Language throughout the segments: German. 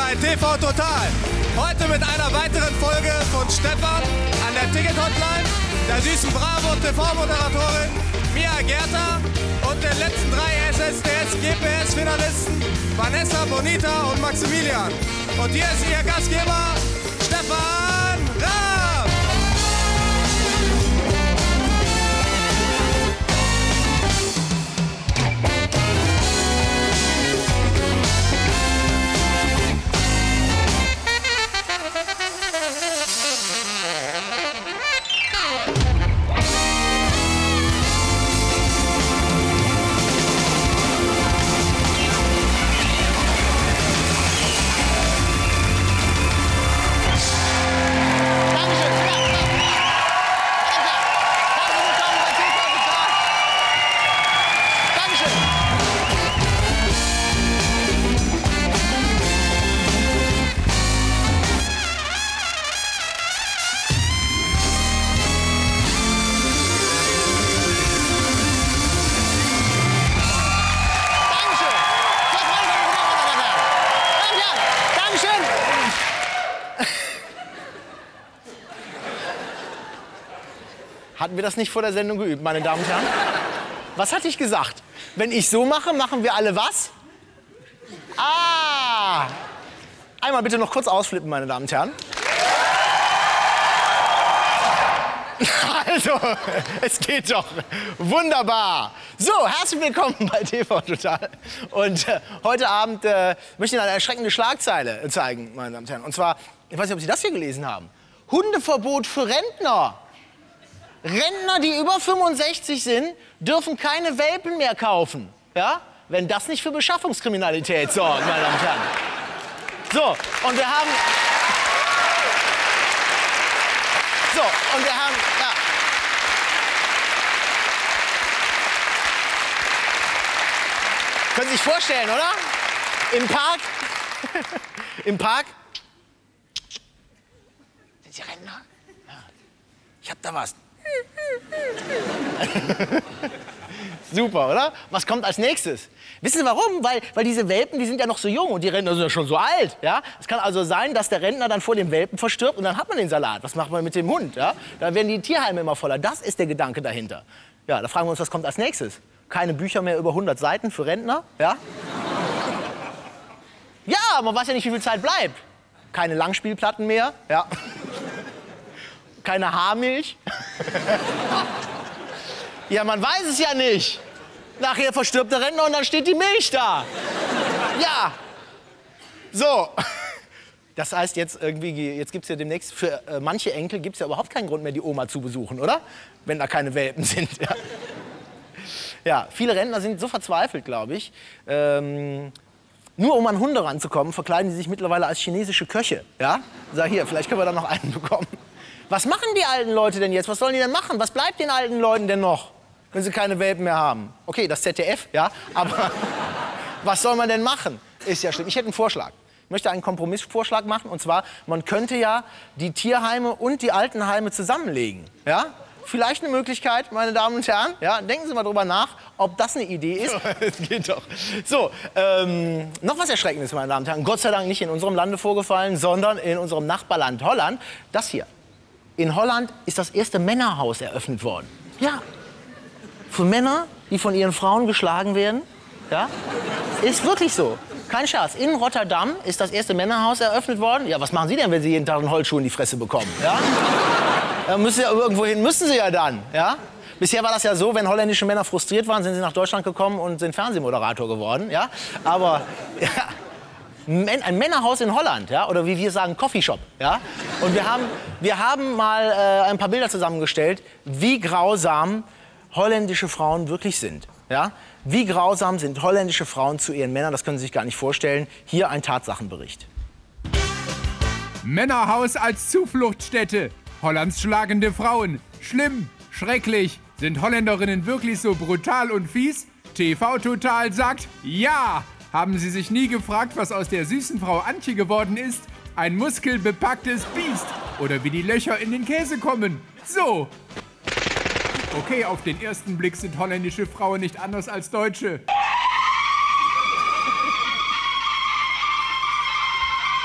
bei TV Total. Heute mit einer weiteren Folge von Stefan an der Ticket-Hotline, der süßen Bravo-TV-Moderatorin Mia Gerta und den letzten 3 SSDS-GPS-Finalisten Vanessa, Bonita und Maximilian. Und hier ist Ihr Gastgeber Stefan Raab. Hatten wir das nicht vor der Sendung geübt, meine Damen und Herren? Was hatte ich gesagt? Wenn ich so mache, machen wir alle was? Ah! Einmal bitte noch kurz ausflippen, meine Damen und Herren. Also, es geht doch. Wunderbar. So, herzlich willkommen bei TV Total. Und heute Abend möchte ich Ihnen eine erschreckende Schlagzeile zeigen, meine Damen und Herren. Und zwar, ich weiß nicht, ob Sie das hier gelesen haben. Hundeverbot für Rentner. Rentner, die über 65 sind, dürfen keine Welpen mehr kaufen. Ja? Wenn das nicht für Beschaffungskriminalität sorgt, meine Damen und Herren. So, und wir haben... Ja. Können Sie sich vorstellen, oder? Im Park... Sind Sie Rentner? Ja. Ich hab da was. Super, oder? Was kommt als nächstes? Wissen Sie warum? Weil diese Welpen, die sind ja noch so jung und die Rentner sind ja schon so alt. Ja? Es kann also sein, dass der Rentner dann vor dem Welpen verstirbt und dann hat man den Salat. Was macht man mit dem Hund? Ja? Da werden die Tierheime immer voller. Das ist der Gedanke dahinter. Ja, da fragen wir uns, was kommt als nächstes? Keine Bücher mehr über 100 Seiten für Rentner? Ja? Ja, man weiß ja nicht, wie viel Zeit bleibt. Keine Langspielplatten mehr. Ja. Keine Haarmilch? Ja, man weiß es ja nicht. Nachher verstirbt der Rentner und dann steht die Milch da. Ja. So. Das heißt jetzt gibt es ja demnächst, für manche Enkel gibt es ja überhaupt keinen Grund mehr, die Oma zu besuchen, oder? Wenn da keine Welpen sind. Ja, ja, viele Rentner sind so verzweifelt, glaube ich. Nur um an Hunde ranzukommen, verkleiden sie sich mittlerweile als chinesische Köche. Ja? Sag hier, vielleicht können wir da noch einen bekommen. Was machen die alten Leute denn jetzt? Was sollen die denn machen? Was bleibt den alten Leuten denn noch, wenn sie keine Welpen mehr haben? Okay, das ZDF, ja, aber was soll man denn machen? Ist ja schlimm. Ich hätte einen Vorschlag. Ich möchte einen Kompromissvorschlag machen. Und zwar, man könnte ja die Tierheime und die Altenheime zusammenlegen. Ja? Vielleicht eine Möglichkeit, meine Damen und Herren. Ja? Denken Sie mal drüber nach, ob das eine Idee ist. Es geht doch. So, noch was Erschreckendes, meine Damen und Herren. Gott sei Dank nicht in unserem Lande vorgefallen, sondern in unserem Nachbarland Holland. Das hier. In Holland ist das erste Männerhaus eröffnet worden. Ja. Für Männer, die von ihren Frauen geschlagen werden. Ja. Ist wirklich so. Kein Scherz. In Rotterdam ist das erste Männerhaus eröffnet worden. Ja, was machen Sie denn, wenn Sie jeden Tag einen Holzschuh in die Fresse bekommen? Ja. Irgendwohin müssen Sie ja dann. Ja. Bisher war das ja so, wenn holländische Männer frustriert waren, sind sie nach Deutschland gekommen und sind Fernsehmoderator geworden. Ja. Aber... Ja. Ein Männerhaus in Holland, ja? Oder wie wir sagen, Coffeeshop. Ja? Und wir haben mal ein paar Bilder zusammengestellt, wie grausam holländische Frauen wirklich sind. Ja? Wie grausam sind holländische Frauen zu ihren Männern, das können Sie sich gar nicht vorstellen. Hier ein Tatsachenbericht. Männerhaus als Zufluchtsstätte. Hollands schlagende Frauen. Schlimm, schrecklich. Sind Holländerinnen wirklich so brutal und fies? TV Total sagt ja. Haben Sie sich nie gefragt, was aus der süßen Frau Antje geworden ist? Ein muskelbepacktes Biest. Oder wie die Löcher in den Käse kommen. So. Okay, auf den ersten Blick sind holländische Frauen nicht anders als Deutsche.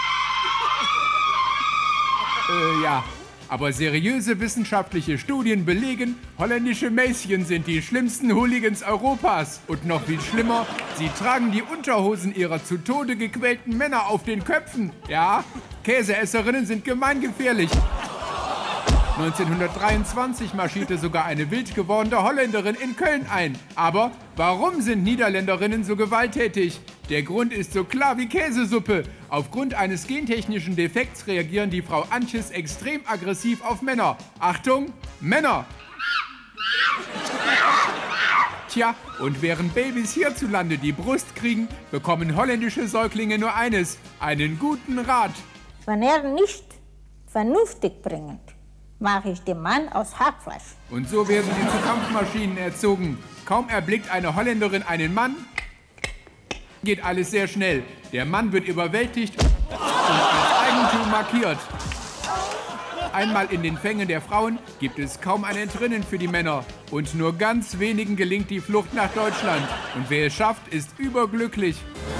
Ja. Aber seriöse wissenschaftliche Studien belegen, holländische Mäschen sind die schlimmsten Hooligans Europas. Und noch viel schlimmer, sie tragen die Unterhosen ihrer zu Tode gequälten Männer auf den Köpfen. Ja, Käseesserinnen sind gemeingefährlich. 1923 marschierte sogar eine wild gewordene Holländerin in Köln ein. Aber warum sind Niederländerinnen so gewalttätig? Der Grund ist so klar wie Käsesuppe. Aufgrund eines gentechnischen Defekts reagieren die Frau Antjes extrem aggressiv auf Männer. Achtung, Männer! Tja, und während Babys hierzulande die Brust kriegen, bekommen holländische Säuglinge nur eines, einen guten Rat. Wenn er nicht vernünftig bringt, mache ich den Mann aus Hackfleisch. Und so werden sie zu Kampfmaschinen erzogen. Kaum erblickt eine Holländerin einen Mann, geht alles sehr schnell. Der Mann wird überwältigt und als Eigentum markiert. Einmal in den Fängen der Frauen gibt es kaum ein Entrinnen für die Männer. Und nur ganz wenigen gelingt die Flucht nach Deutschland. Und wer es schafft, ist überglücklich.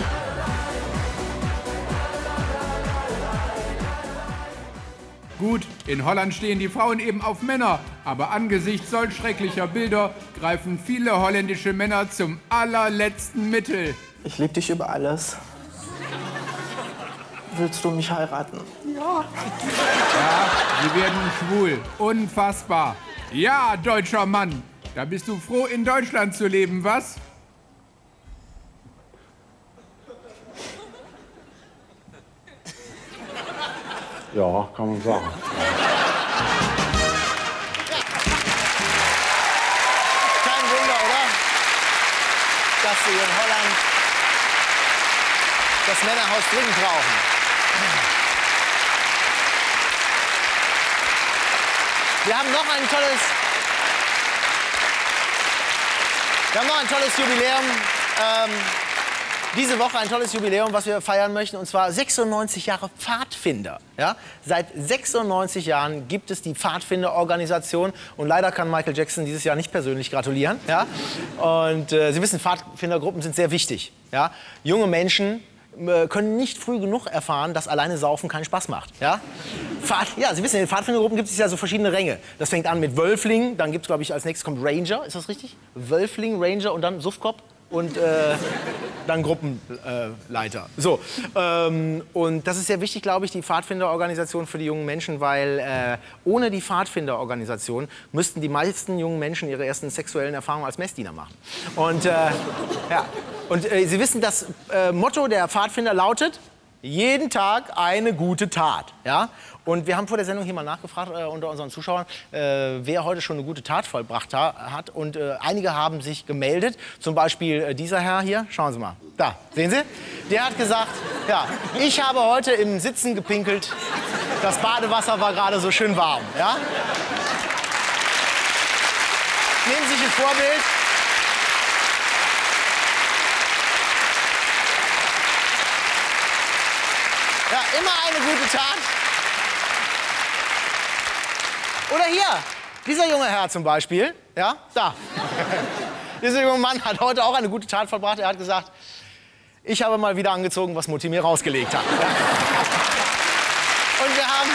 Gut, in Holland stehen die Frauen eben auf Männer, aber angesichts solch schrecklicher Bilder greifen viele holländische Männer zum allerletzten Mittel. Ich liebe dich über alles. Willst du mich heiraten? Ja. Ja, sie werden schwul. Unfassbar. Ja, deutscher Mann. Da bist du froh, in Deutschland zu leben, was? Ja, kann man sagen. Kein Wunder, oder? Dass sie in Holland das Männerhaus dringend brauchen. Wir haben noch ein tolles Jubiläum. Diese Woche ein tolles Jubiläum, was wir feiern möchten, und zwar 96 Jahre Pfadfinder. Ja? Seit 96 Jahren gibt es die Pfadfinder-Organisation und leider kann Michael Jackson dieses Jahr nicht persönlich gratulieren. Ja? Und Sie wissen, Pfadfindergruppen sind sehr wichtig. Ja? Junge Menschen können nicht früh genug erfahren, dass alleine Saufen keinen Spaß macht. Ja? Ja, Sie wissen, in den Pfadfindergruppen gibt es ja so verschiedene Ränge. Das fängt an mit Wölfling, dann gibt es, glaube ich, als nächstes kommt Ranger, ist das richtig? Wölfling, Ranger und dann Suffkopf. Und dann Gruppenleiter. So, und das ist sehr wichtig, glaube ich, die Pfadfinderorganisation für die jungen Menschen, weil ohne die Pfadfinderorganisation müssten die meisten jungen Menschen ihre ersten sexuellen Erfahrungen als Messdiener machen. Und, ja. Und Sie wissen, das Motto der Pfadfinder lautet: jeden Tag eine gute Tat. Ja? Und wir haben vor der Sendung hier mal nachgefragt unter unseren Zuschauern, wer heute schon eine gute Tat vollbracht hat. Und einige haben sich gemeldet. Zum Beispiel dieser Herr hier. Schauen Sie mal. Da, sehen Sie? Der hat gesagt, ja, ich habe heute im Sitzen gepinkelt. Das Badewasser war gerade so schön warm. Ja? Nehmen Sie sich ein Vorbild. Ja, immer eine gute Tat. Oder hier, dieser junge Herr zum Beispiel, ja, da. Dieser junge Mann hat heute auch eine gute Tat vollbracht. Er hat gesagt, ich habe mal wieder angezogen, was Mutti mir rausgelegt hat. Ja. Und wir haben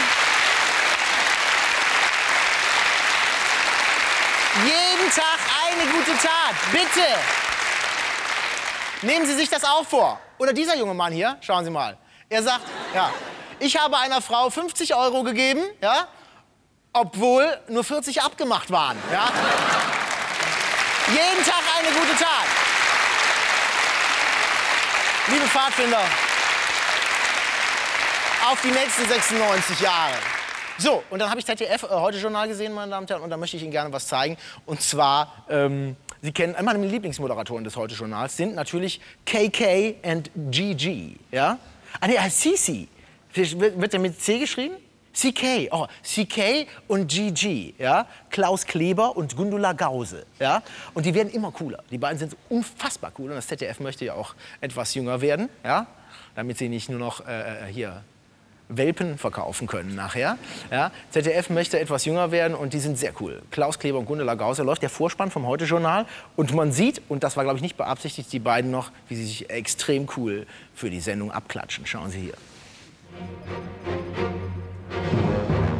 jeden Tag eine gute Tat. Bitte. Nehmen Sie sich das auch vor. Oder dieser junge Mann hier, schauen Sie mal. Er sagt, ja, ich habe einer Frau 50 € gegeben, ja, obwohl nur 40 abgemacht waren. Ja. Jeden Tag eine gute Tat. Liebe Pfadfinder, auf die nächsten 96 Jahre. So, und dann habe ich ZDF Heute-Journal gesehen, meine Damen und Herren, und da möchte ich Ihnen gerne was zeigen. Und zwar, Sie kennen, meine Lieblingsmoderatoren des Heute-Journals sind natürlich KK und GG. Ja? Ah, nee, CC. Wird der mit C geschrieben? CK, oh, CK und GG, ja? Klaus Kleber und Gundula Gause, ja? Und die werden immer cooler. Die beiden sind unfassbar cool und das ZDF möchte ja auch etwas jünger werden, ja? Damit sie nicht nur noch hier Welpen verkaufen können nachher. Ja? ZDF möchte etwas jünger werden und die sind sehr cool. Klaus Kleber und Gundula Gause, läuft der Vorspann vom Heute-Journal und man sieht, und das war glaube ich nicht beabsichtigt, die beiden noch, wie sie sich extrem cool für die Sendung abklatschen. Schauen Sie hier.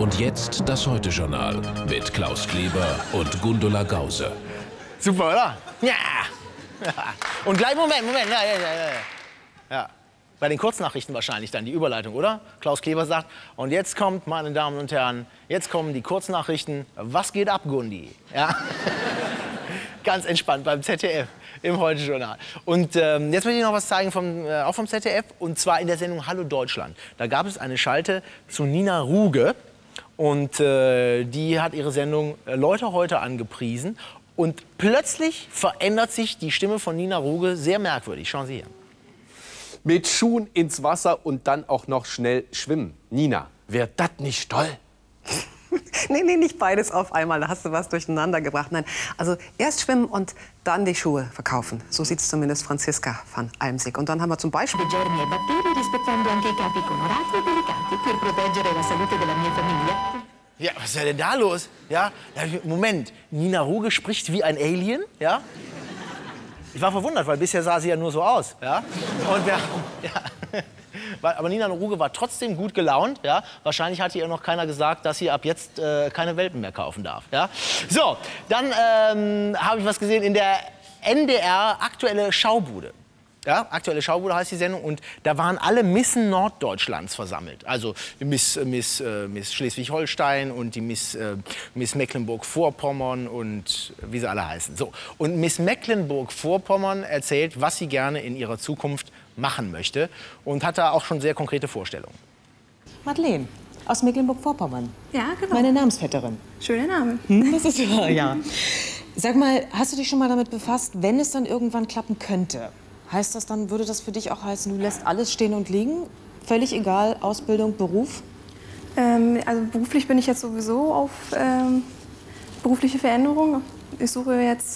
Und jetzt das Heute-Journal mit Klaus Kleber und Gundula Gause. Super, oder? Ja. Und gleich, Moment. Ja. Bei den Kurznachrichten wahrscheinlich dann die Überleitung, oder? Klaus Kleber sagt, und jetzt kommt, meine Damen und Herren, jetzt kommen die Kurznachrichten. Was geht ab, Gundi? Ja. Ganz entspannt beim ZDF im Heute-Journal. Und jetzt möchte ich noch was zeigen auch vom ZDF, und zwar in der Sendung Hallo Deutschland. Da gab es eine Schalte zu Nina Ruge, und die hat ihre Sendung Leute heute angepriesen. Und plötzlich verändert sich die Stimme von Nina Ruge sehr merkwürdig. Schauen Sie hier. Mit Schuhen ins Wasser und dann auch noch schnell schwimmen. Nina, wär das nicht toll? Nee, nicht beides auf einmal. Da hast du was durcheinander gebracht. Nein, also erst schwimmen und dann die Schuhe verkaufen. So sieht es zumindest Franziska van Almsick. Und dann haben wir zum Beispiel... Ja, was ist denn da los? Ja, Moment, Nina Ruge spricht wie ein Alien, ja? Ich war verwundert, weil bisher sah sie ja nur so aus, ja? Und aber Nina Ruge war trotzdem gut gelaunt, ja? Wahrscheinlich hatte ihr noch keiner gesagt, dass sie ab jetzt keine Welpen mehr kaufen darf, ja? So, dann habe ich was gesehen in der NDR Aktuelle Schaubude. Ja, Aktuelle Schaubude heißt die Sendung, und da waren alle Missen Norddeutschlands versammelt. Also Miss Schleswig-Holstein und die Miss Mecklenburg-Vorpommern und wie sie alle heißen. So. Und Miss Mecklenburg-Vorpommern erzählt, was sie gerne in ihrer Zukunft machen möchte, und hat da auch schon sehr konkrete Vorstellungen. Madeleine aus Mecklenburg-Vorpommern. Ja, genau. Meine Namensvetterin. Schöner Name. Das ist wahr, ja. Sag mal, hast du dich schon mal damit befasst, wenn es dann irgendwann klappen könnte? Heißt das dann, würde das für dich auch heißen, du lässt alles stehen und liegen? Völlig egal, Ausbildung, Beruf? Also beruflich bin ich jetzt sowieso auf berufliche Veränderung. Ich suche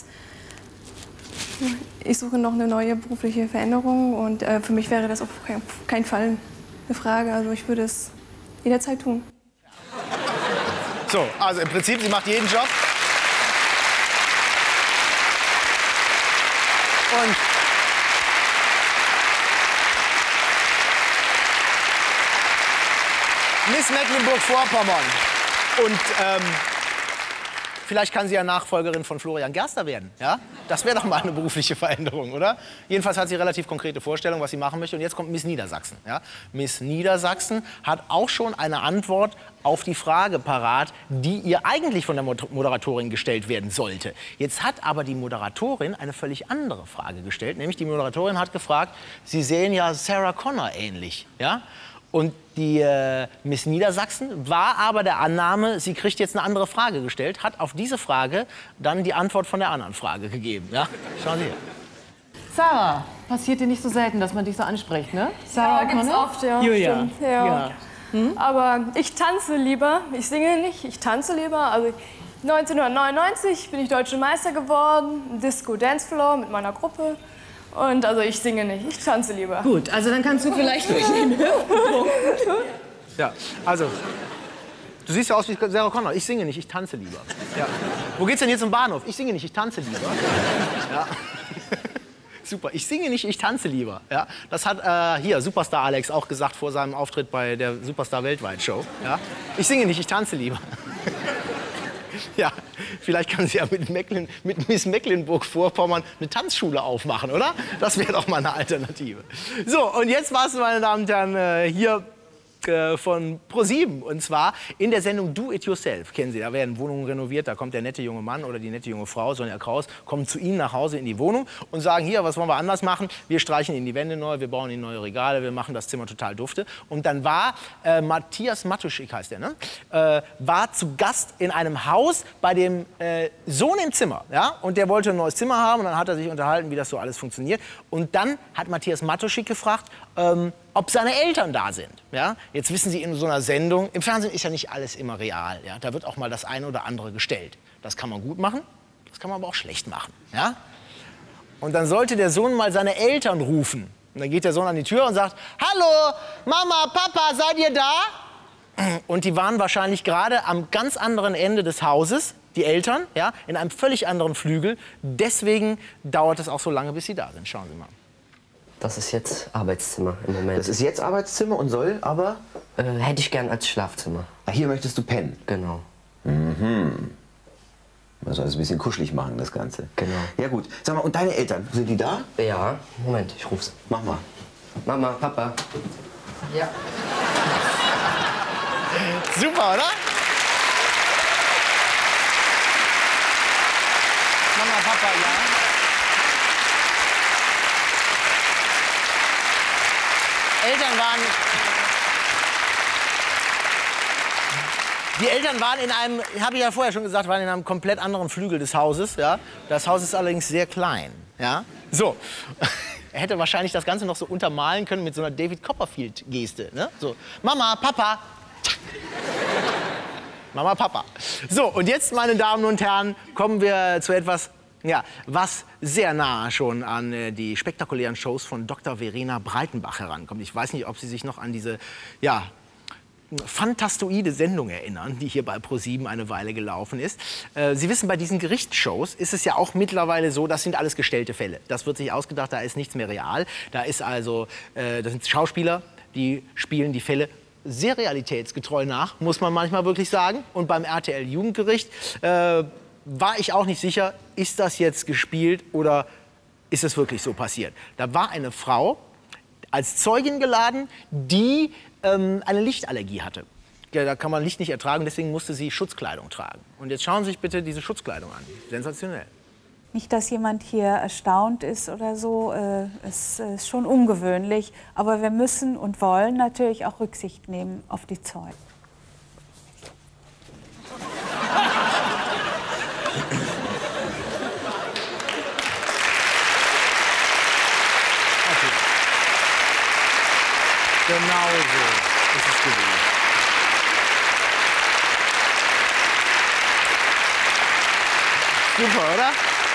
noch eine neue berufliche Veränderung, und für mich wäre das auf keinen Fall eine Frage. Also ich würde es jederzeit tun. So, also im Prinzip, sie macht jeden Job. Und Miss Mecklenburg-Vorpommern. Und vielleicht kann sie ja Nachfolgerin von Florian Gerster werden. Ja? Das wäre doch mal eine berufliche Veränderung, oder? Jedenfalls hat sie relativ konkrete Vorstellungen, was sie machen möchte. Und jetzt kommt Miss Niedersachsen. Ja? Miss Niedersachsen hat auch schon eine Antwort auf die Frage parat, die ihr eigentlich von der Moderatorin gestellt werden sollte. Jetzt hat aber die Moderatorin eine völlig andere Frage gestellt. Nämlich die Moderatorin hat gefragt, Sie sehen ja Sarah Connor ähnlich. Ja? Und die Miss Niedersachsen war aber der Annahme, sie kriegt jetzt eine andere Frage gestellt, hat auf diese Frage dann die Antwort von der anderen Frage gegeben. Ja? Schauen Sie her. Sarah, passiert dir nicht so selten, dass man dich so anspricht, ne? Sarah, ja, gibt's oft, ja. Julia. Ja. Aber ich tanze lieber, ich singe nicht, ich tanze lieber. Also 1999 bin ich Deutsche Meister geworden, im Disco Dancefloor mit meiner Gruppe. Und also ich singe nicht, ich tanze lieber. Gut, also dann kannst du vielleicht durch den Hüftpunkt. Ja, also, du siehst ja aus wie Sarah Connor. Ich singe nicht, ich tanze lieber. Ja. Wo geht's denn hier zum Bahnhof? Ich singe nicht, ich tanze lieber. Ja. Super, ich singe nicht, ich tanze lieber. Ja. Das hat hier Superstar Alex auch gesagt vor seinem Auftritt bei der Superstar Weltweit Show. Ja. Ich singe nicht, ich tanze lieber. Ja, vielleicht kann sie ja mit Miss Mecklenburg-Vorpommern eine Tanzschule aufmachen, oder? Das wäre doch mal eine Alternative. So, und jetzt war's, meine Damen und Herren, hier von ProSieben. Und zwar in der Sendung Do It Yourself. Kennen Sie, da werden Wohnungen renoviert, da kommt der nette junge Mann oder die nette junge Frau, Sonja Kraus, kommen zu Ihnen nach Hause in die Wohnung und sagen, hier, was wollen wir anders machen? Wir streichen Ihnen die Wände neu, wir bauen Ihnen neue Regale, wir machen das Zimmer total dufte. Und dann war Matthias Matuschik, heißt der, ne? War zu Gast in einem Haus bei dem Sohn im Zimmer. Ja? Und der wollte ein neues Zimmer haben, und dann hat er sich unterhalten, wie das so alles funktioniert. Und dann hat Matthias Matuschik gefragt, ob seine Eltern da sind. Ja? Jetzt wissen Sie, in so einer Sendung, im Fernsehen ist ja nicht alles immer real. Ja? Da wird auch mal das eine oder andere gestellt. Das kann man gut machen, das kann man aber auch schlecht machen. Ja? Und dann sollte der Sohn mal seine Eltern rufen. Und dann geht der Sohn an die Tür und sagt, hallo, Mama, Papa, seid ihr da? Und die waren wahrscheinlich gerade am ganz anderen Ende des Hauses, die Eltern, ja, in einem völlig anderen Flügel. Deswegen dauert es auch so lange, bis sie da sind. Schauen Sie mal. Das ist jetzt Arbeitszimmer im Moment. Das ist jetzt Arbeitszimmer und soll aber? Hätte ich gern als Schlafzimmer. Ah, hier möchtest du pennen? Genau. Mhm. Man soll es ein bisschen kuschelig machen, das Ganze. Genau. Ja gut. Sag mal, und deine Eltern, sind die da? Ja, Moment, ich ruf's. Mach mal. Mama, Papa. Ja. Super, oder? Mama, Papa, ja. Die Eltern waren in einem, habe ich ja vorher schon gesagt, waren in einem komplett anderen Flügel des Hauses. Ja? Das Haus ist allerdings sehr klein. Ja? So. Er hätte wahrscheinlich das Ganze noch so untermalen können mit so einer David Copperfield-Geste. Ne? So, Mama, Papa. Mama, Papa. So, und jetzt, meine Damen und Herren, kommen wir zu etwas, ja, was sehr nah schon an die spektakulären Shows von Dr. Verena Breitenbach herankommt. Ich weiß nicht, ob Sie sich noch an diese, ja, fantastoide Sendung erinnern, die hier bei ProSieben eine Weile gelaufen ist. Sie wissen, bei diesen Gerichtsshows ist es ja auch mittlerweile so, das sind alles gestellte Fälle. Das wird sich ausgedacht, da ist nichts mehr real. Da ist also, das sind Schauspieler, die spielen die Fälle sehr realitätsgetreu nach, muss man manchmal wirklich sagen. Und beim RTL Jugendgericht war ich auch nicht sicher, ist das jetzt gespielt oder ist es wirklich so passiert. Da war eine Frau als Zeugin geladen, die eine Lichtallergie hatte. Ja, da kann man Licht nicht ertragen, deswegen musste sie Schutzkleidung tragen. Und jetzt schauen Sie sich bitte diese Schutzkleidung an. Sensationell. Nicht, dass jemand hier erstaunt ist oder so, es ist schon ungewöhnlich. Aber wir müssen und wollen natürlich auch Rücksicht nehmen auf die Zeugen. Genau so ist es gewesen. Super, oder?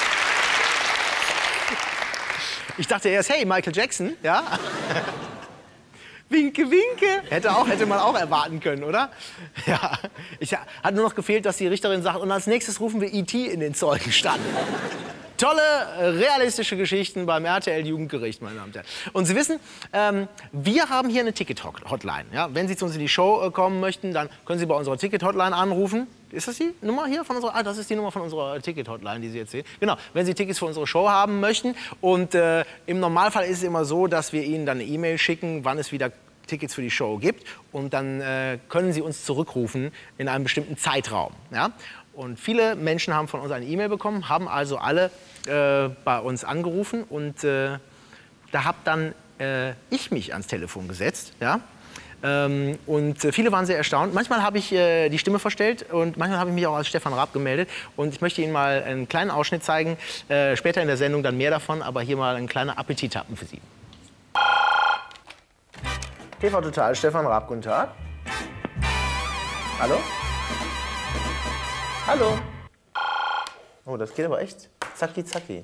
Ich dachte erst, hey, Michael Jackson, ja? Winke, winke. Hätte man auch erwarten können, oder? Ja. Hat nur noch gefehlt, dass die Richterin sagt, und als nächstes rufen wir E.T. in den Zeugenstand. Tolle, realistische Geschichten beim RTL Jugendgericht, meine Damen und Herren. Und Sie wissen, wir haben hier eine Ticket-Hotline. Ja? Wenn Sie zu uns in die Show kommen möchten, dann können Sie bei unserer Ticket-Hotline anrufen. Ist das die Nummer hier von unserer? Ah, das ist die Nummer von unserer Ticket-Hotline, die Sie jetzt sehen. Genau, wenn Sie Tickets für unsere Show haben möchten. Und im Normalfall ist es immer so, dass wir Ihnen dann eine E-Mail schicken, wann es wieder Tickets für die Show gibt. Und dann können Sie uns zurückrufen in einem bestimmten Zeitraum. Ja? Und viele Menschen haben von uns eine E-Mail bekommen, haben also alle bei uns angerufen. Und da habe dann ich mich ans Telefon gesetzt. Ja? Und viele waren sehr erstaunt. Manchmal habe ich die Stimme verstellt und manchmal habe ich mich auch als Stefan Raab gemeldet. Und ich möchte Ihnen mal einen kleinen Ausschnitt zeigen. Später in der Sendung dann mehr davon, aber hier mal ein kleiner Appetithappen für Sie. TV Total, Stefan Raab, guten Tag. Hallo? Hallo? Oh, das geht aber echt zacki zacki.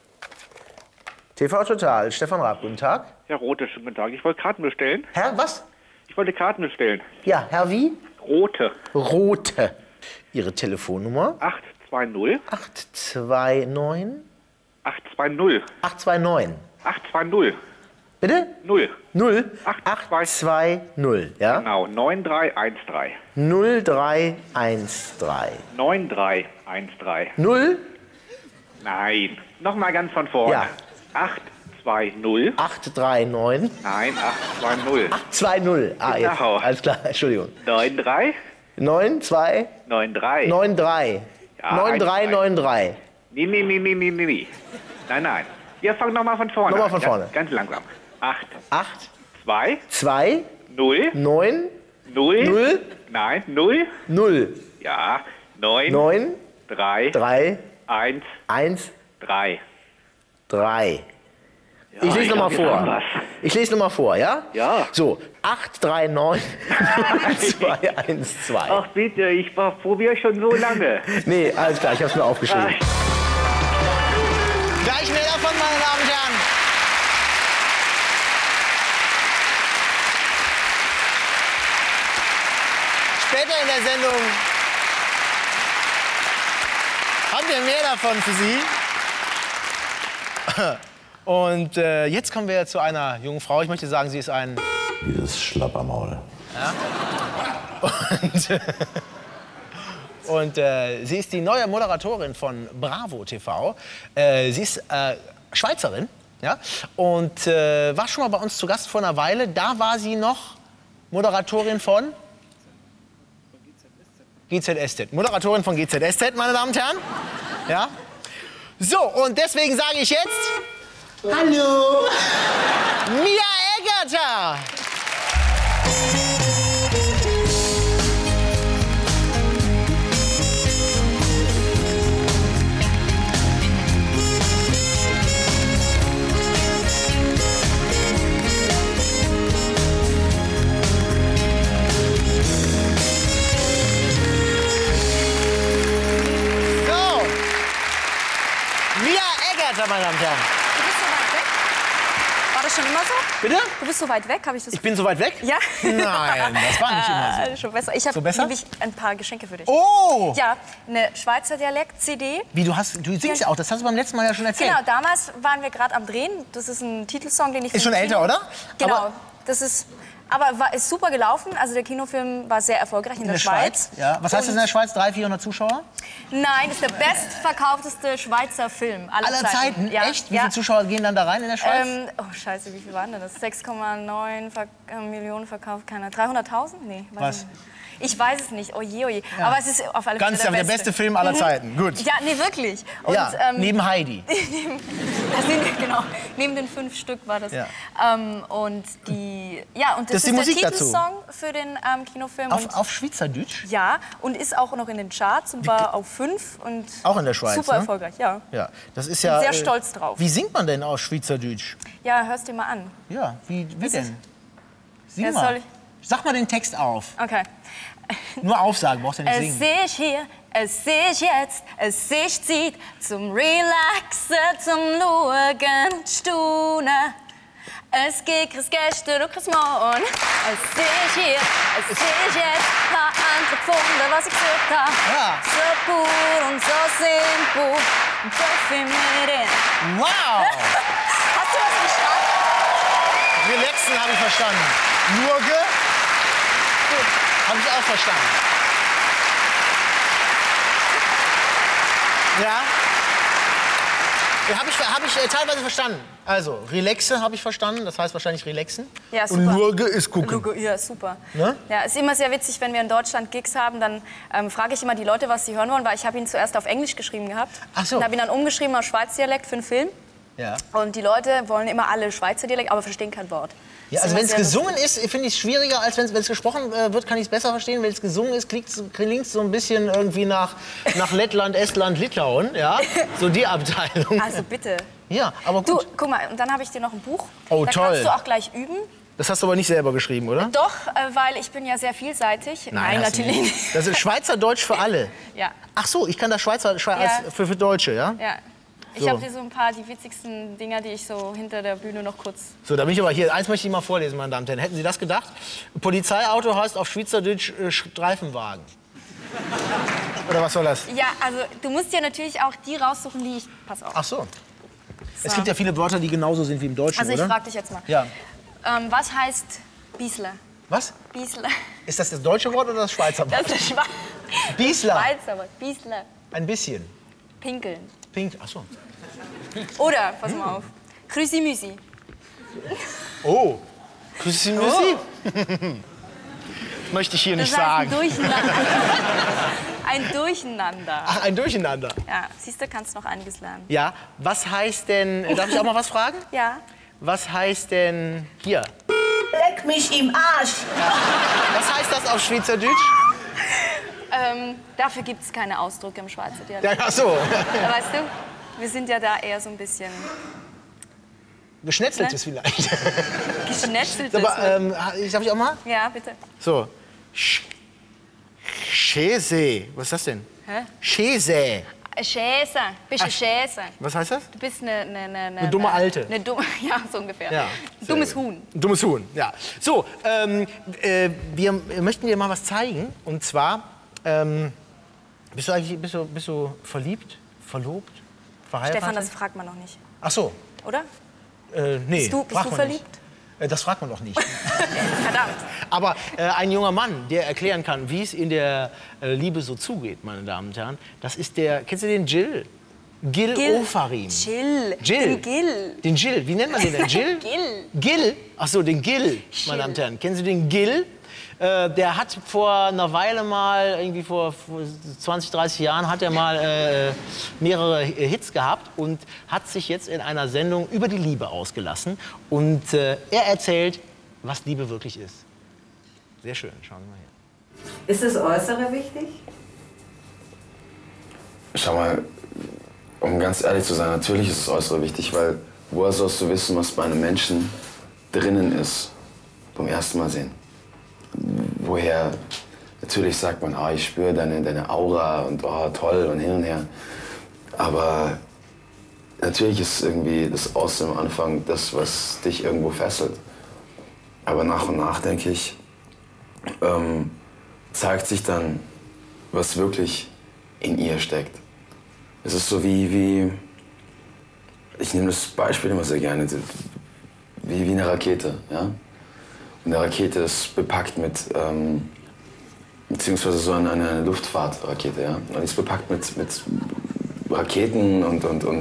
TV Total, Stefan Raab, guten Tag. Herr Rote, schönen guten Tag. Ich wollte Karten bestellen. Herr, was? Ich wollte Karten bestellen. Ja, Herr wie? Rote. Rote. Ihre Telefonnummer? 820. 829? 820. 829. 820. Bitte? 0. 0? 820, ja? Genau, 9313. 0313. 9313. 0? Nein. Nochmal ganz von vorne. Ja. 820. 839. Nein, 820. 820. Ah, jetzt. Genau. Alles klar, Entschuldigung. 93. 92. 93. 93. Ja, 9393. Nee. Nein. Wir fangen nochmal von vorne Nochmal von vorne. Ganz langsam. 8. 2. 0. 9. 0. Nein, 0. 0. Ja, 9. 3. 1. 3. 3. Ja, Ich lese nochmal wir haben vor. was. Ich lese nochmal vor, ja? Ja. So, 839 212. Ach bitte, ich probiere schon so lange. Nee, alles klar, ich hab's mir aufgeschrieben. Gleich mehr davon, meine Damen und Herren. Später in der Sendung haben wir mehr davon für Sie. Und jetzt kommen wir zu einer jungen Frau. Ich möchte sagen, sie ist ein... Dieses Schlappermaul. Ja? Und sie ist die neue Moderatorin von Bravo TV. Sie ist Schweizerin, ja? Und war schon mal bei uns zu Gast vor einer Weile. Da war sie noch Moderatorin von GZSZ. Moderatorin von GZSZ, meine Damen und Herren. Ja? So, und deswegen sage ich jetzt... Hallo! Mia Eggerter! Meine Damen und Herren. Du bist so weit weg? War das schon immer so? Bitte? Du bist so weit weg, habe ich das Ich bin so weit weg? Ja. Nein, das war nicht immer so. Schon besser. Ich habe So besser? nämlich ein paar Geschenke für dich. Oh! Ja, eine Schweizer Dialekt-CD. Wie, du singst ja auch, das hast du beim letzten Mal ja schon erzählt. Genau, damals waren wir gerade am Drehen. Das ist ein Titelsong, den ich... Ist schon älter, oder? Genau, Aber das ist... Aber ist super gelaufen. Also der Kinofilm war sehr erfolgreich in der Schweiz. Ja. Was heißt das in der Schweiz? 300, 400 Zuschauer? Nein, das ist der bestverkaufteste Schweizer Film aller Zeiten. Ja. Echt? Wie viele Zuschauer gehen dann da rein in der Schweiz? Oh scheiße, wie viel waren denn das? 6,9 Millionen verkauft, keiner. 300.000? Nee, weiß nicht. Ich weiß es nicht, oje, oje. Ja. Aber es ist auf alle Fälle der beste Film aller Zeiten. Gut. Ja, nee, wirklich. Und, ja, neben Heidi. Genau, neben den 5 Stück war das. Ja. Und das ist die der Musik Titelsong für den Kinofilm. Auf Schweizerdeutsch? Ja, und ist auch noch in den Charts und war auf 5. Und auch in der Schweiz, super ne? erfolgreich, ja. Ja, das ist ja... Bin sehr stolz drauf. Wie singt man denn auf Schweizerdeutsch? Ja, hörst dir mal an. Ja, wie denn? Sing Ja, mal. soll ich? Sag mal den Text auf. Okay. Nur aufsagen, brauchst du ja nicht singen. Es ist hier, es ist jetzt, es ist Zeit zum Relaxen, zum Schauen und Staunen. Es geht kein gestern und kein morgen. Es ist hier, es ist jetzt, hab endlich gefunden, was ich gesucht habe. Ja. So pur und so simpel, und so viel mit in. Wow! Hast du was verstanden? Relaxen habe ich verstanden. Nurge? Gut. Habe ich auch verstanden. Ja? Ja, hab ich teilweise verstanden. Also, relaxe habe ich verstanden, das heißt wahrscheinlich relaxen. Ja, super. Und Nurge ist gucken. Ja, super. Ne? Ja, ist immer sehr witzig, wenn wir in Deutschland Gigs haben, dann frage ich immer die Leute, was sie hören wollen, weil ich habe ihn zuerst auf Englisch geschrieben gehabt. Ach so. Und habe ihn dann umgeschrieben auf Schweizerdialekt für einen Film. Ja. Und die Leute wollen immer alle Schweizerdialekt, aber verstehen kein Wort. Ja, also wenn es gesungen ist, finde ich es schwieriger, als wenn es gesprochen wird, kann ich es besser verstehen. Wenn es gesungen ist, klingt es so ein bisschen irgendwie nach Lettland, Estland, Litauen, ja, so die Abteilung. Also bitte. Ja, aber gut. Du, guck mal, und dann habe ich dir noch ein Buch. Oh, da toll. kannst du auch gleich üben. Das hast du aber nicht selber geschrieben, oder? Doch, weil ich bin ja sehr vielseitig. Nein, hast du natürlich nicht. Das ist Schweizerdeutsch für alle. Ja. Ach so, ich kann das für Deutsche, ja? Ja. Ich So. habe hier so ein paar, die witzigsten Dinger, die ich so hinter der Bühne noch kurz... So, da bin ich aber hier. Eins möchte ich mal vorlesen, meine Damen und Herren. Hätten Sie das gedacht? Polizeiauto heißt auf Schweizerdeutsch Streifenwagen. Oder was soll das? Ja, also du musst ja natürlich auch die raussuchen, die ich... Pass auf. Ach so. Es gibt ja viele Wörter, die genauso sind wie im Deutschen, Also ich oder? frage dich jetzt mal. Ja. Was heißt Biesler? Was? Biesler. Ist das deutsche Wort oder das Schweizer Wort? Das ist das Biesler. Schweizer Wort. Biesler. Ein bisschen. Pinkeln. Ach so. Oder, pass mal auf, Krüsi-Müsi. Oh, Krüsi-Müsi? Möchte ich hier nicht sagen. Ein Durcheinander. Ein Durcheinander. Ach, ein Durcheinander. Ja, siehst du, kannst noch einiges lernen. Ja, was heißt denn, darf ich auch mal was fragen? Ja. Was heißt denn hier? Leck mich im Arsch. Was heißt das auf Schweizerdeutsch? Dafür gibt es keine Ausdrücke im Schweizer Dialekt. Ja, ach so. Weißt du, wir sind ja da eher so ein bisschen... Geschnetzeltes vielleicht. Geschnetzeltes. Aber, darf ich auch mal? Ja, bitte. So. Schäse. Was ist das denn? Hä? Schäse. Schäse. Bist du Schäse? Was heißt das? Du bist eine dumme Alte. Eine dumme, ja, so ungefähr. Ja, dummes Huhn. Ein dummes Huhn, ja. So, wir möchten dir mal was zeigen. Und zwar, bist du verliebt, verlobt, verheiratet? Stefan, das fragt man noch nicht. Ach so. Oder? Nee, Bist du fragt man verliebt? Nicht. Das fragt man doch nicht. Verdammt. Aber ein junger Mann, der erklären kann, wie es in der Liebe so zugeht, meine Damen und Herren, das ist der, kennst du den Gil? Gil Ofarim. Gil. Den Gil. Wie nennt man den denn? Gil? Gil? Ach so, den Gil, meine Damen und Herren. Kennen Sie den Gil? Der hat vor einer Weile mal, irgendwie vor 20, 30 Jahren, hat er mal mehrere Hits gehabt und hat sich jetzt in einer Sendung über die Liebe ausgelassen. Und er erzählt, was Liebe wirklich ist. Sehr schön, schauen Sie mal her. Ist das Äußere wichtig? Schau mal, um ganz ehrlich zu sein, natürlich ist das Äußere wichtig, weil woher sollst du wissen, was bei einem Menschen drinnen ist, beim ersten Mal sehen? Woher, natürlich sagt man, oh, ich spüre deine Aura und oh, toll und hin und her. Aber natürlich ist irgendwie das Außen am Anfang das, was dich irgendwo fesselt. Aber nach und nach, denke ich, zeigt sich dann, was wirklich in ihr steckt. Es ist so wie ich nehme das Beispiel immer sehr gerne, wie eine Rakete. Ja? Eine Rakete ist bepackt mit, beziehungsweise so eine Luftfahrtrakete, ja. Und die ist bepackt mit Raketen und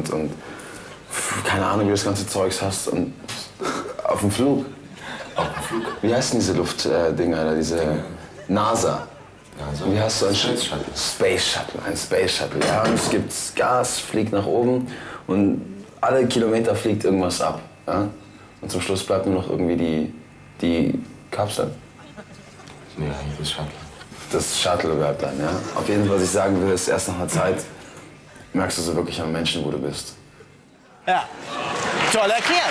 keine Ahnung, wie du das ganze Zeugs hast. Und auf dem Flug. Wie heißen diese Luftdinger, diese NASA? Wie heißt so ein Space Shuttle? Space Shuttle, ein Space Shuttle, ja. Und es gibt Gas, fliegt nach oben und alle Kilometer fliegt irgendwas ab, ja. Und zum Schluss bleibt nur noch irgendwie die Kapsel. Nee, das Shuttle. Das Shuttle bleibt dann, ja. Auf jeden Fall, was ich sagen will, ist, erst nach einer Zeit merkst du so wirklich am Menschen, wo du bist. Ja, toll erklärt.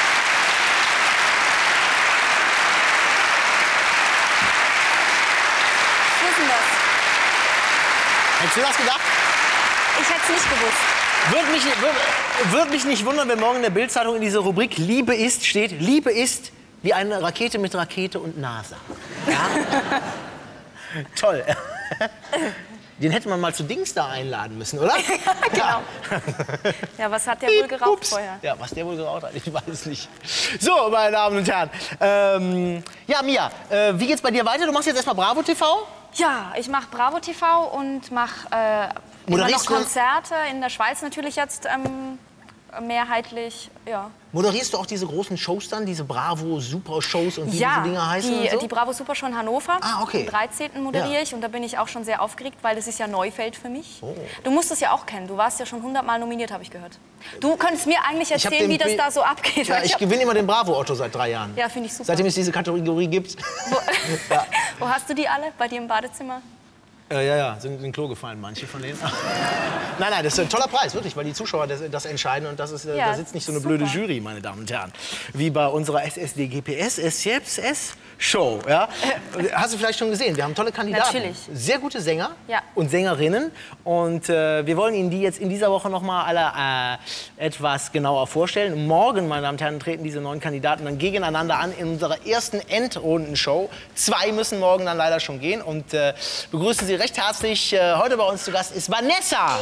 Was ist denn das? Hättest du das gedacht? Ich hätte es nicht gewusst. Würde mich nicht wundern, wenn morgen in der Bild-Zeitung in dieser Rubrik Liebe ist steht, Liebe ist wie eine Rakete mit Rakete und NASA. Ja? Toll. Den hätte man mal zu Dings da einladen müssen, oder? Genau. Ja, was hat der wohl geraucht vorher? Ja, was der wohl geraucht hat, ich weiß es nicht. So, meine Damen und Herren. Ja, Mia, wie geht's bei dir weiter? Du machst jetzt erstmal Bravo TV? Ja, ich mache Bravo TV und mache immer noch Konzerte in der Schweiz natürlich jetzt mehrheitlich, ja. Moderierst du auch diese großen Shows dann, diese Bravo-Super-Shows und wie diese Dinger heißen? Ja, und so? die Bravo-Super Show in Hannover. Ah, okay. Am 13. moderiere ich und da bin ich auch schon sehr aufgeregt, weil das ist ja Neufeld für mich. Oh. Du musst es ja auch kennen, du warst ja schon 100-mal nominiert, habe ich gehört. Du könntest mir eigentlich erzählen, wie das da so abgeht. Ja, ich gewinne immer den Bravo-Otto seit 3 Jahren. Ja, finde ich super. Seitdem es diese Kategorie gibt. Ja. Wo hast du die alle? Bei dir im Badezimmer? Ja, sind in den Klo gefallen, manche von denen. Nein, das ist ein toller Preis, wirklich, weil die Zuschauer das entscheiden und das ist, ja, da sitzt nicht so eine blöde Jury, meine Damen und Herren, wie bei unserer SSDGPS-Show. Ja? Hast du vielleicht schon gesehen, wir haben tolle Kandidaten. Natürlich. Sehr gute Sänger ja. und Sängerinnen und wir wollen Ihnen die jetzt in dieser Woche noch mal alle etwas genauer vorstellen. Morgen, meine Damen und Herren, treten diese 9 Kandidaten dann gegeneinander an in unserer ersten Endrundenshow. 2 müssen morgen dann leider schon gehen und begrüßen Sie recht herzlich. Heute bei uns zu Gast ist Vanessa.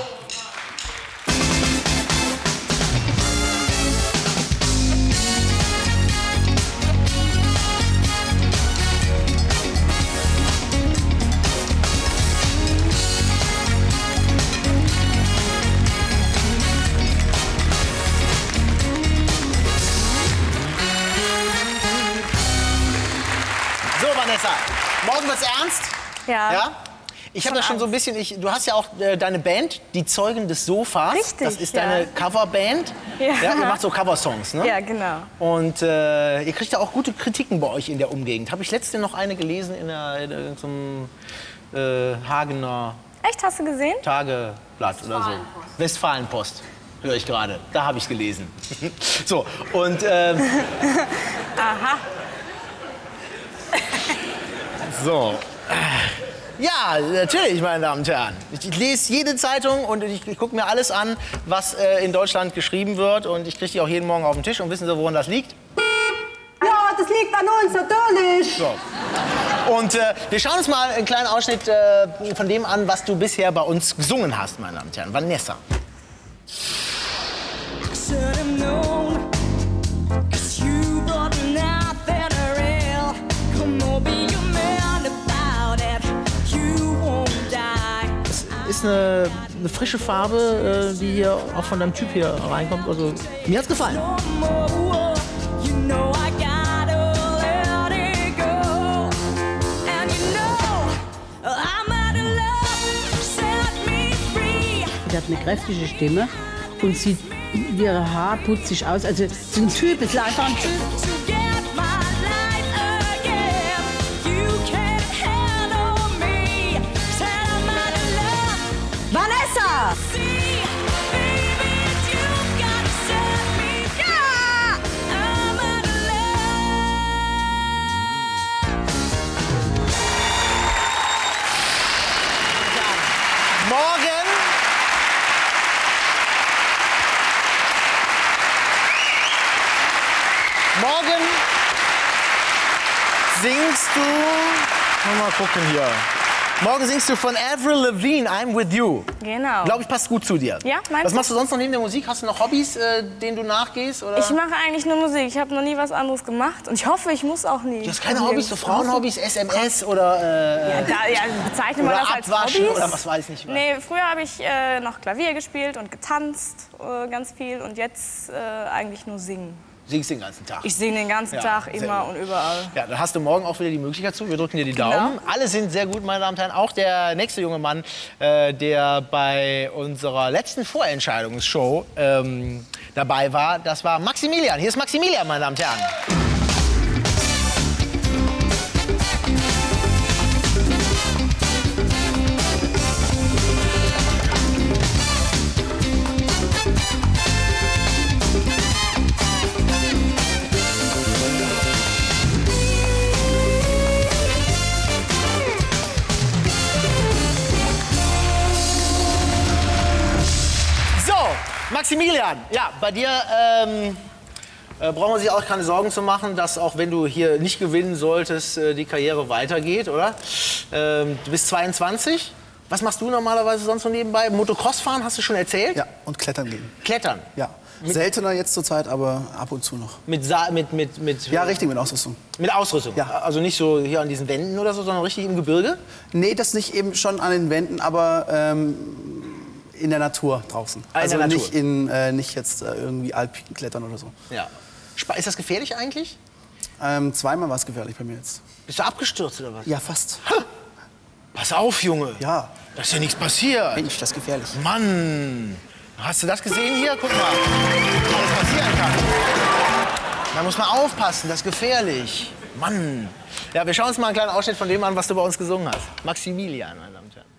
So, Vanessa, morgen wird's ernst. Ja? Ich habe das schon so ein bisschen, du hast ja auch deine Band, die Zeugen des Sofas. Richtig, das ist deine Coverband. Ja. Ja, ihr macht so Coversongs, ne? Ja, genau. Und ihr kriegt ja auch gute Kritiken bei euch in der Umgegend. Habe ich letztens noch eine gelesen in so einem Hagener... Echt, hast du gesehen? Tageblatt oder so. Westfalenpost, höre ich gerade. Da habe ich es gelesen. So, und... Aha. So. Ja, natürlich, meine Damen und Herren. Ich lese jede Zeitung und ich gucke mir alles an, was in Deutschland geschrieben wird. Und ich kriege die auch jeden Morgen auf den Tisch. Und wissen Sie, woran das liegt? Ja, das liegt an uns, natürlich. So. Und wir schauen uns mal einen kleinen Ausschnitt von dem an, was du bisher bei uns gesungen hast, meine Damen und Herren. Vanessa. ist eine frische Farbe, die hier auch von deinem Typ hier reinkommt. Also, mir hat's gefallen. Sie hat eine kräftige Stimme und sieht, ihre Haar putzt sich aus. Also so ein Typ ist einfach ein Typ. Vanessa! Morgen singst du, mal gucken hier. Morgen singst du von Avril Lavigne, I'm With You. Genau. Glaube ich, passt gut zu dir. Ja, meinst Was du? machst du sonst noch neben der Musik? Hast du noch Hobbys, denen du nachgehst? Oder? Ich mache eigentlich nur Musik. Ich habe noch nie was anderes gemacht. Und ich hoffe, ich muss auch nie. Du hast keine Hobbys, so Frauenhobbys, SMS oder bezeichnen wir oder das als Abwaschen Hobbys? oder was weiß ich nicht. Nee, früher habe ich noch Klavier gespielt und getanzt ganz viel. Und jetzt eigentlich nur singen. Singst den ganzen Tag? Ich singe den ganzen Tag, sehr immer gut. und überall. Ja, dann hast du morgen auch wieder die Möglichkeit zu. Wir drücken dir die Daumen. Alle sind sehr gut, meine Damen und Herren. Auch der nächste junge Mann, der bei unserer letzten Vorentscheidungsshow dabei war, das war Maximilian. Hier ist Maximilian, meine Damen und Herren. Maximilian, ja, bei dir brauchen wir sich auch keine Sorgen zu machen, dass auch wenn du hier nicht gewinnen solltest, die Karriere weitergeht, oder? Du bist 22. Was machst du normalerweise sonst noch nebenbei? Motocross fahren, hast du schon erzählt? Ja, und klettern gehen. Klettern? Ja. Seltener jetzt zur Zeit, aber ab und zu noch. Mit Ja, richtig, mit Ausrüstung. Mit Ausrüstung? Ja. Also nicht so hier an diesen Wänden oder so, sondern richtig im Gebirge? Nee, das nicht eben schon an den Wänden, aber in der Natur draußen. Also in der Natur. Nicht jetzt irgendwie Alpin klettern oder so. Ja. Ist das gefährlich eigentlich? Zweimal war es gefährlich bei mir jetzt. Bist du abgestürzt oder was? Ja, fast. Ha! Pass auf, Junge. Ja. Da ist ja nichts passiert. Mensch, das ist gefährlich. Mann. Hast du das gesehen hier? Guck mal. Was passieren kann. Da muss man aufpassen, das ist gefährlich. Mann. Ja, wir schauen uns mal einen kleinen Ausschnitt von dem an, was du bei uns gesungen hast. Maximilian, meine Damen und Herren.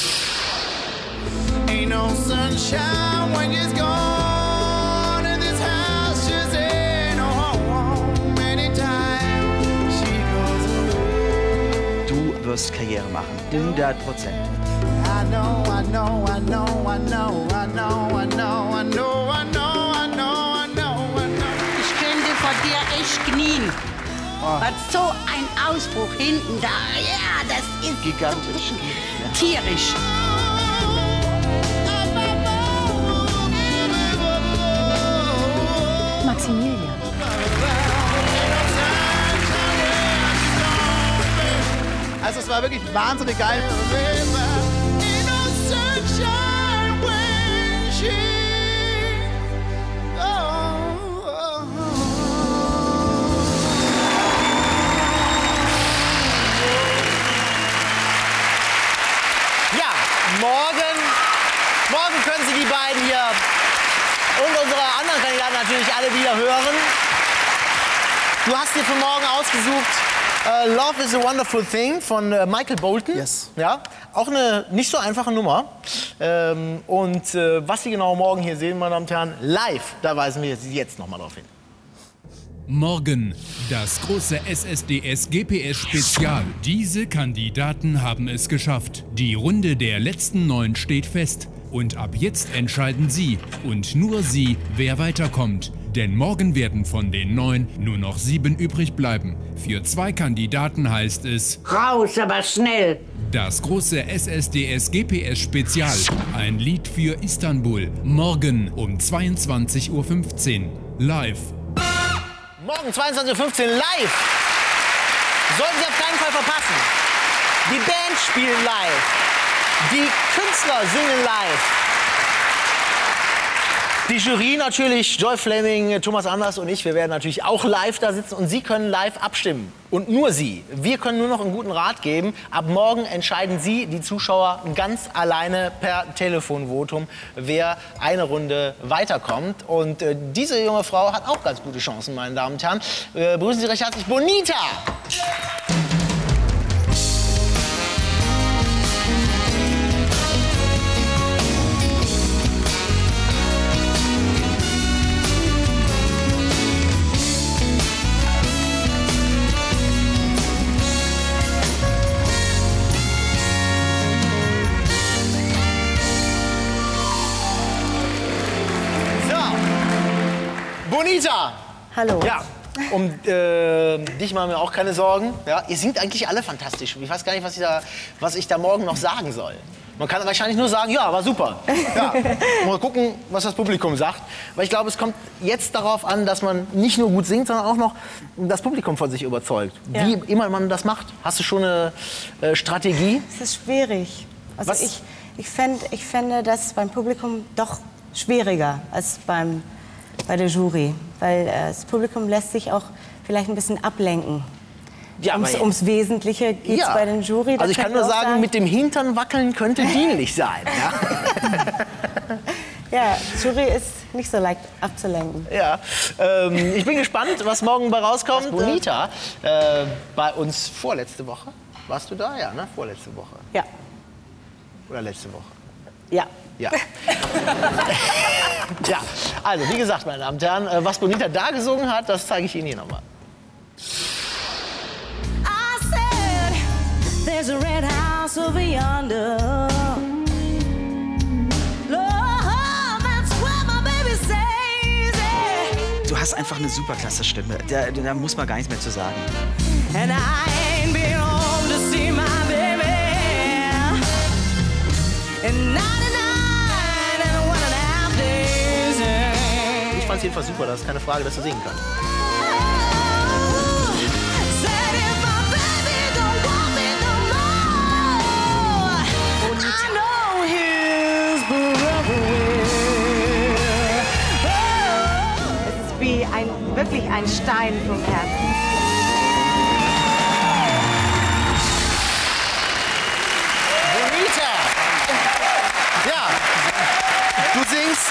Ain't no sunshine when you're gone, and this house just ain't no home anytime she goes away. Du wirst Karriere machen, 100%. I know, I know, I know, I know, I know, I know, I know, I know, I know, I know, I know. Ich könnte vor dir echt knien. Hat so ein Ausbruch hinten da. Ja, das ist gigantisch. Tierisch. Maximilian. Also es war wirklich wahnsinnig geil. Morgen können Sie die beiden hier und unsere anderen Kandidaten natürlich alle wieder hören. Du hast dir für morgen ausgesucht Love is a Wonderful Thing von Michael Bolton. Yes. Ja, auch eine nicht so einfache Nummer. Was Sie genau morgen hier sehen, meine Damen und Herren, live, da weisen wir Sie jetzt noch mal drauf hin. Morgen das große SSDS GPS Spezial. Diese Kandidaten haben es geschafft. Die Runde der letzten 9 steht fest. Und ab jetzt entscheiden Sie und nur Sie, wer weiterkommt. Denn morgen werden von den 9 nur noch 7 übrig bleiben. Für 2 Kandidaten heißt es raus, aber schnell. Das große SSDS GPS Spezial. Ein Lied für Istanbul. Morgen um 22:15 Uhr. Live. Morgen 22:15 Uhr live. Sollten Sie auf keinen Fall verpassen. Die Band spielt live. Die Künstler singen live. Die Jury natürlich, Joy Fleming, Thomas Anders und ich, wir werden natürlich auch live da sitzen und Sie können live abstimmen. Und nur Sie. Wir können nur noch einen guten Rat geben. Ab morgen entscheiden Sie, die Zuschauer, ganz alleine per Telefonvotum, wer eine Runde weiterkommt. Und diese junge Frau hat auch ganz gute Chancen, meine Damen und Herren. Begrüßen Sie recht herzlich Bonita! Bonita! Hallo. Ja, dich machen wir auch keine Sorgen. Ja, ihr singt eigentlich alle fantastisch. Ich weiß gar nicht, was ich da morgen noch sagen soll. Man kann wahrscheinlich nur sagen, ja, war super. Ja. Mal gucken, was das Publikum sagt. Weil ich glaube, es kommt jetzt darauf an, dass man nicht nur gut singt, sondern auch noch das Publikum von sich überzeugt. Ja. Wie immer man das macht. Hast du schon eine Strategie? Es ist schwierig. Also ich fände das beim Publikum doch schwieriger als bei der Jury, weil das Publikum lässt sich auch vielleicht ein bisschen ablenken. Ja, ums Wesentliche geht es bei den Jury. Also ich kann nur sagen, mit dem Hintern wackeln könnte dienlich sein. Ja, ja, Jury ist nicht so leicht abzulenken. Ja, ich bin gespannt, was morgen bei rauskommt. Bonita, bei uns vorletzte Woche. Warst du da? Ja, ne? Vorletzte Woche. Ja. Oder letzte Woche? Ja. Ja. Ja, also wie gesagt, meine Damen und Herren, was Bonita da gesungen hat, das zeige ich Ihnen hier nochmal. There's a red house over yonder. Love, that's where my baby stays. Du hast einfach eine superklasse Stimme. Da muss man gar nichts mehr zu sagen. And I ain't been home to see my baby. And 99 and 1.5 days. Ich fand es jedenfalls super, das ist keine Frage, dass du singen kannst. Es ist wie wirklich ein Stein vom Herzen. Bonita! Ja, du singst.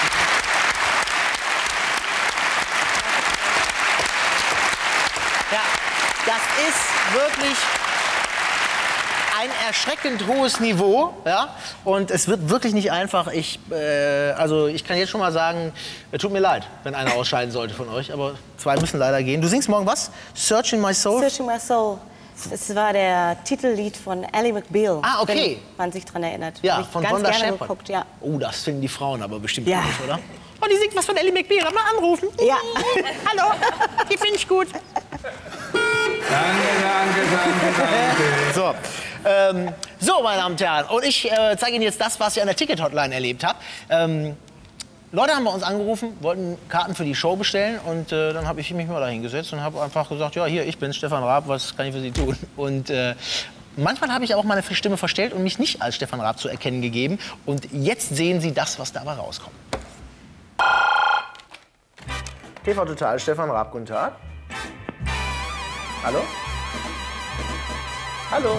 Ja, das ist wirklich ein erschreckend hohes Niveau, ja, und es wird wirklich nicht einfach. Also ich kann jetzt schon mal sagen, tut mir leid, wenn einer ausscheiden sollte von euch, aber zwei müssen leider gehen. Du singst morgen was? Searching My Soul? Searching My Soul. Das war der Titellied von Ally McBeal. Ah, okay. Wenn man sich daran erinnert. Ja, von ganz Wanda gerne Shepherd. geguckt, ja. Oh, das finden die Frauen aber bestimmt Ja. gut, oder? Oh, die singt was von Ally McBeal. Mal anrufen. Ja. Hallo, die finde ich gut. Danke. So, meine Damen und Herren, und ich zeige Ihnen jetzt das, was ich an der Ticket-Hotline erlebt habe. Leute haben bei uns angerufen, wollten Karten für die Show bestellen und dann habe ich mich mal da hingesetzt und habe einfach gesagt, ja, hier, ich bin Stefan Raab, was kann ich für Sie tun? Und manchmal habe ich auch meine Stimme verstellt und mich nicht als Stefan Raab zu erkennen gegeben. Und jetzt sehen Sie das, was dabei rauskommt. TV Total, Stefan Raab, guten Tag. Hallo? Hallo?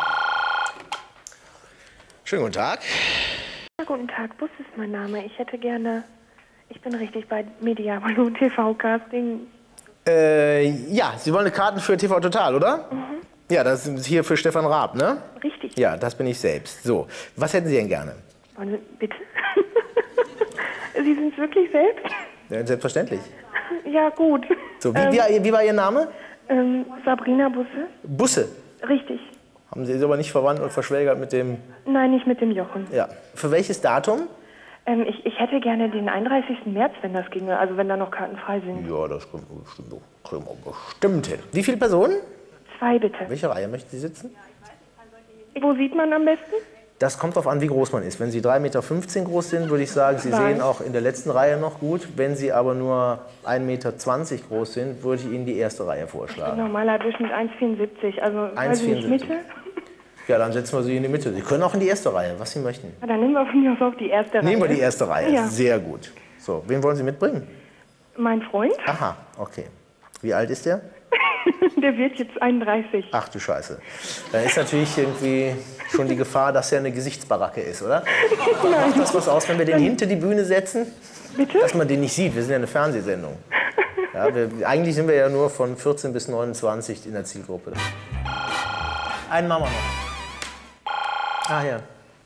Schönen guten Tag. Guten Tag, Bus ist mein Name. Ich bin richtig bei Mediaballoon TV-Casting. Ja, Sie wollen Karten für TV Total, oder? Mhm. Ja, das ist hier für Stefan Raab, ne? Richtig. Ja, das bin ich selbst. So, was hätten Sie denn gerne? Wollen Sie, bitte? Sie sind es wirklich selbst? Ja, selbstverständlich. Ja, gut. So, wie war Ihr Name? Sabrina Busse. Busse? Richtig. Haben Sie es aber nicht verwandt und verschwägert mit dem... Nein, nicht mit dem Jochen. Ja. Für welches Datum? Ich hätte gerne den 31. März, wenn das ginge, also wenn da noch Karten frei sind. Ja, das kriegen wir bestimmt hin. Wie viele Personen? 2 bitte. Welche Reihe möchten Sie sitzen? Wo sieht man am besten? Das kommt darauf an, wie groß man ist. Wenn Sie 3,15 Meter groß sind, würde ich sagen, Sie sehen auch in der letzten Reihe noch gut. Wenn Sie aber nur 1,20 Meter groß sind, würde ich Ihnen die erste Reihe vorschlagen. Normaler Durchschnitt 1,74, also weiß ich nicht, Mitte? Ja, dann setzen wir Sie in die Mitte. Sie können auch in die erste Reihe, was Sie möchten. Na, dann nehmen wir von mir aus auch die erste Reihe. Nehmen wir die erste Reihe. Ja. Sehr gut. So, wen wollen Sie mitbringen? Mein Freund, Aha, okay. Wie alt ist der? der wird jetzt 31. Ach du Scheiße. Da ist natürlich irgendwie schon die Gefahr, dass er eine Gesichtsbaracke ist, oder? Macht das was aus, wenn wir den hinter die Bühne setzen? Bitte? Dass man den nicht sieht. Wir sind ja eine Fernsehsendung. Ja, eigentlich sind wir ja nur von 14 bis 29 in der Zielgruppe. Einen machen wir noch. Ah, ja.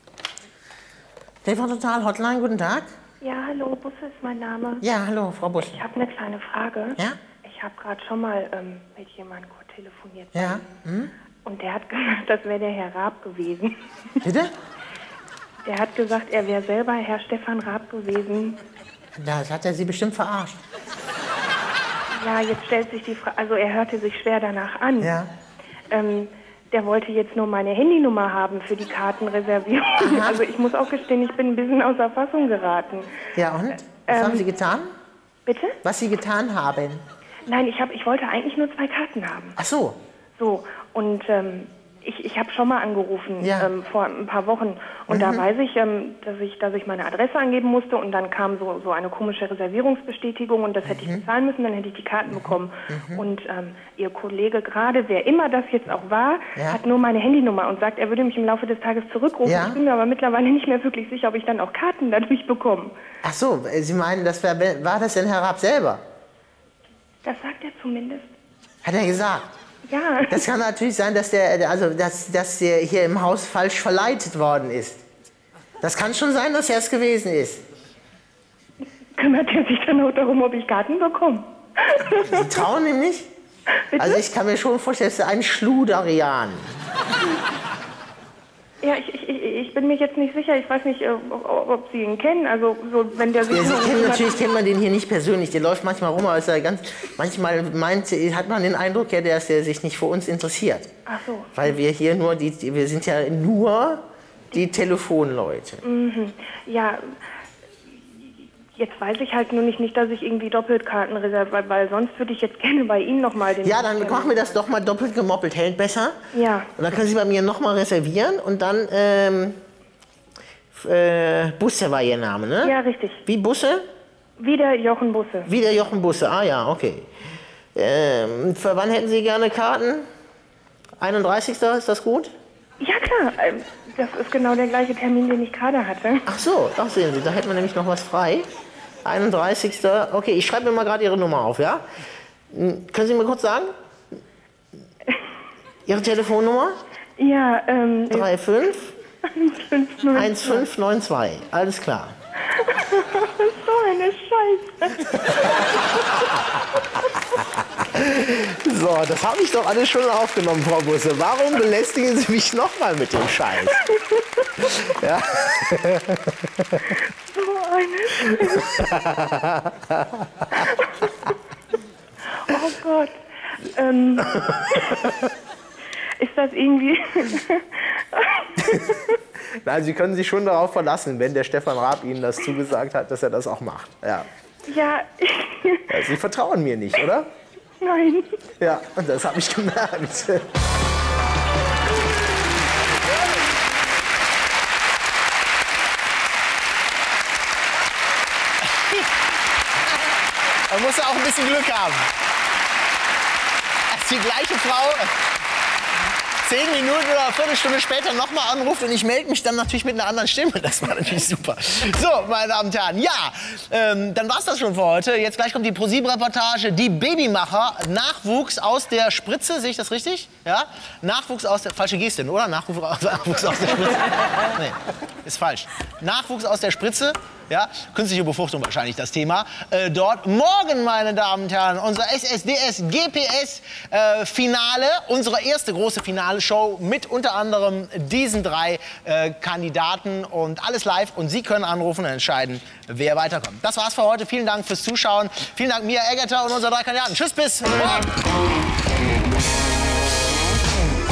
TV Total Hotline, guten Tag. Ja, hallo, Busse ist mein Name. Ja, hallo, Frau Busse. Ich habe eine kleine Frage. Ja? Ich habe gerade schon mal mit jemandem kurz telefoniert. Ja. Hm? Und der hat gesagt, das wäre der Herr Raab gewesen. Bitte? Der hat gesagt, er wäre selber Herr Stefan Raab gewesen. Das hat er Sie bestimmt verarscht. Ja, jetzt stellt sich die Frage, also er hörte sich schwer danach an. Ja. Der wollte jetzt nur meine Handynummer haben für die Kartenreservierung. Aha. Also ich muss auch gestehen, ich bin ein bisschen außer Fassung geraten. Ja, und? Was haben Sie getan? Bitte? Was Sie getan haben? Nein, ich wollte eigentlich nur 2 Karten haben. Ach so. So, und ich habe schon mal angerufen vor ein paar Wochen. Und da weiß ich, dass ich meine Adresse angeben musste. Und dann kam so eine komische Reservierungsbestätigung. Und das hätte ich bezahlen müssen, dann hätte ich die Karten bekommen. Und Ihr Kollege gerade, wer immer das jetzt auch war, hat nur meine Handynummer und sagt, er würde mich im Laufe des Tages zurückrufen. Ja. Ich bin mir aber mittlerweile nicht mehr wirklich sicher, ob ich dann auch Karten dadurch bekomme. Ach so, Sie meinen, war das denn Herr Raab selber? Das sagt er zumindest. Hat er gesagt? Ja. Das kann natürlich sein, dass der hier im Haus falsch verleitet worden ist. Das kann schon sein, dass er es gewesen ist. Kümmert er sich dann auch darum, ob ich Karten bekomme? Sie trauen ihm nicht? Bitte? Also ich kann mir schon vorstellen, das ist ein Schluderian. Ja, ich bin mir jetzt nicht sicher. Ich weiß nicht, ob Sie ihn kennen. Also, so, wenn der sich Natürlich kennt man den hier nicht persönlich. Der läuft manchmal rum, aber ist er manchmal hat man den Eindruck, dass er sich nicht für uns interessiert. Ach so. Weil wir hier wir sind ja nur die Telefonleute. Mhm. Ja, jetzt weiß ich halt nur nicht, dass ich irgendwie Doppelkarten reserviere, weil sonst würde ich jetzt gerne bei Ihnen nochmal den... Ja, dann machen wir das doch mal doppelt gemoppelt. Hält besser. Ja. Und dann können Sie bei mir nochmal reservieren und dann, Busse war Ihr Name, ne? Ja, richtig. Wie Busse? Wieder Jochen Busse. Wieder Jochen Busse, ah ja, okay. Für wann hätten Sie gerne Karten? 31. ist das gut? Ja, klar. Das ist genau der gleiche Termin, den ich gerade hatte. Ach so, ach sehen Sie, da hätten wir nämlich noch was frei. 31. Okay, ich schreibe mir mal gerade Ihre Nummer auf, ja? Können Sie mir kurz sagen? Ihre Telefonnummer? Ja, 35 1592. Alles klar. So eine Scheiße. So, das habe ich doch alles schon aufgenommen, Frau Busse. Warum belästigen Sie mich nochmal mit dem Scheiß? Ja. So eine Scheiße. Oh Gott. Ist das irgendwie... Nein, Sie können sich schon darauf verlassen, wenn der Stefan Raab Ihnen das zugesagt hat, dass er das auch macht. Ja. Ja. Ja, Sie vertrauen mir nicht, oder? Nein. Ja, und das habe ich gemerkt. Man muss ja auch ein bisschen Glück haben. Als die gleiche Frau 10 Minuten oder eine Viertelstunde später nochmal anruft und ich melde mich dann natürlich mit einer anderen Stimme. Das war natürlich super. So, meine Damen und Herren, ja, dann war's das schon für heute. Jetzt gleich kommt die ProSieben-Reportage, die Babymacher, Nachwuchs aus der Spritze, sehe ich das richtig? Ja? Nachwuchs aus der, falsche Geste, oder? Nachwuchs aus der Spritze. Nee, ist falsch. Nachwuchs aus der Spritze. Ja, künstliche Befruchtung wahrscheinlich das Thema. Dort morgen, meine Damen und Herren, unser SSDS GPS Finale, unsere erste große Finale-Show mit unter anderem diesen 3 Kandidaten und alles live. Und Sie können anrufen und entscheiden, wer weiterkommt. Das war's für heute. Vielen Dank fürs Zuschauen. Vielen Dank, Mia Eggerter und unsere 3 Kandidaten. Tschüss, bis morgen.